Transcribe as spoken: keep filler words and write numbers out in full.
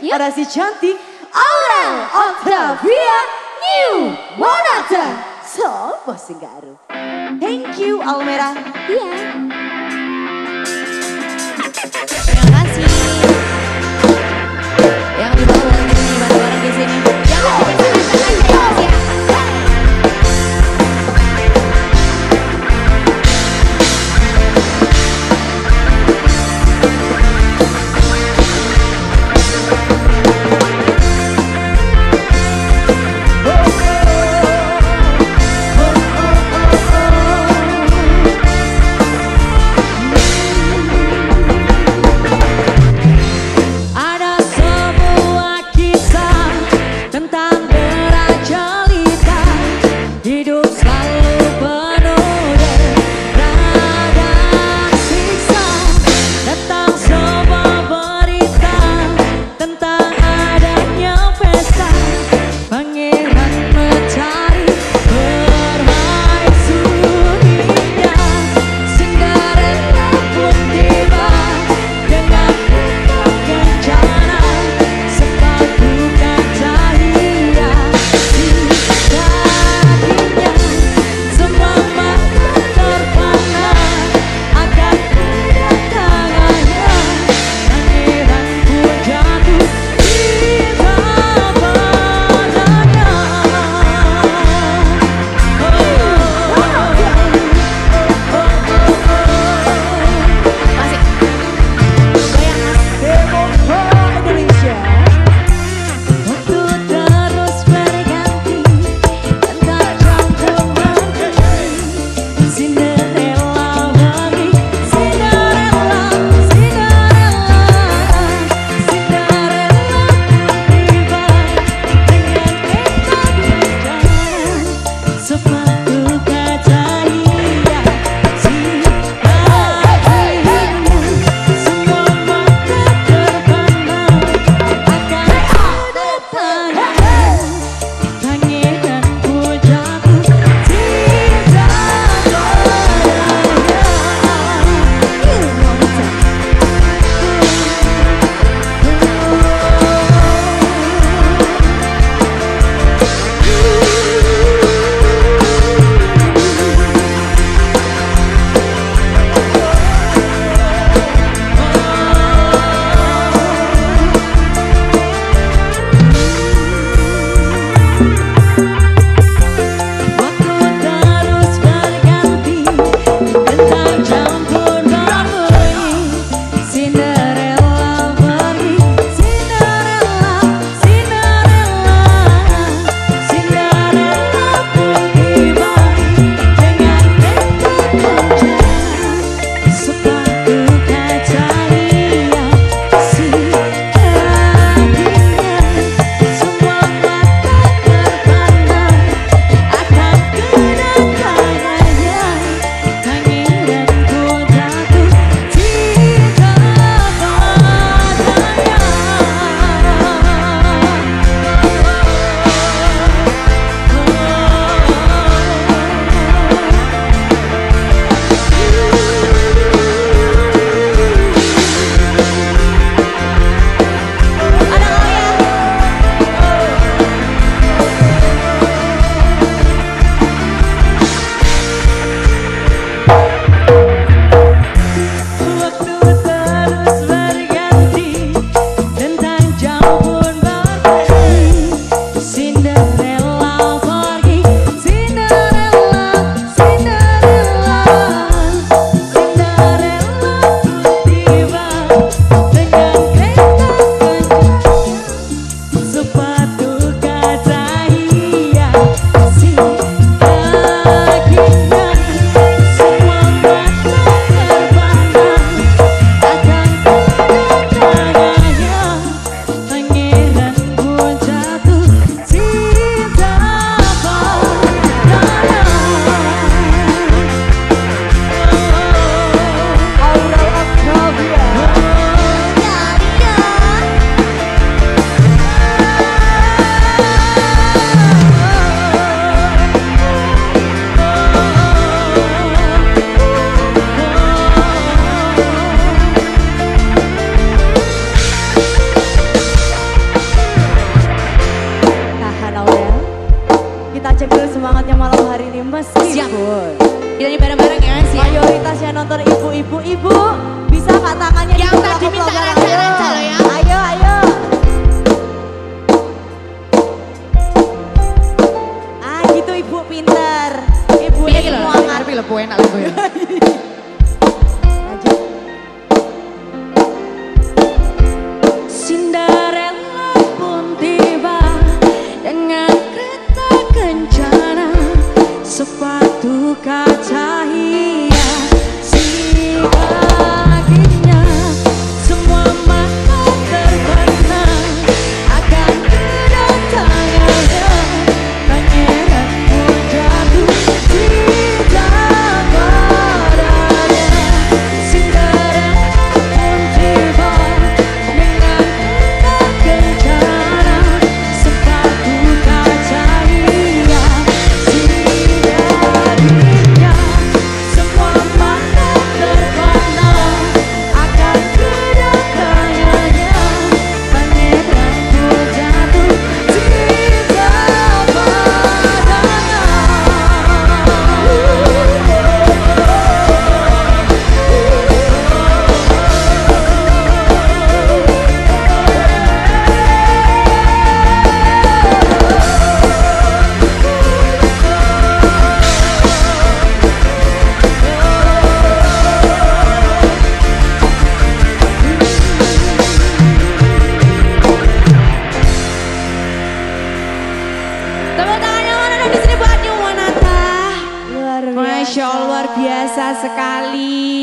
Yuk. Ada si cantik Aura Octavia New Monata. So, bos garu. Thank you Almera. Iya. Terima kasih. Yang di bawah boleh nyanyi bareng-bareng di sini. Jangan dipaksakan ya. Meskipun Kita nyanyi bareng-bareng ya Mas ya. mayoritas yang nonton ibu-ibu, ibu bisa nggak tangannya Yang dibuka tadi ke minta pelopor? raja-raja Ayo. loh ya. Ayo, ayo. Ah gitu ibu pinter. Ibu Piye ini iki lho, muangan. arep lho enak lho ya. Cinderella pun tiba dengan kereta kencana, sepatu kaca hiasi kakinya, semua mata terbenam akan kedatangannya. Pangeran pun jatuh cinta padanya. Cinderella pun tiba dengan kereta kencana, sepatu kaca hiasi kakinya, semua mata terbenam akan kedatangannya. Pangeran pun jatuh cinta padanya. Tepuk tangannya mana dong di sini buat New Monata. Luar biasa. Masya Allah, luar biasa sekali.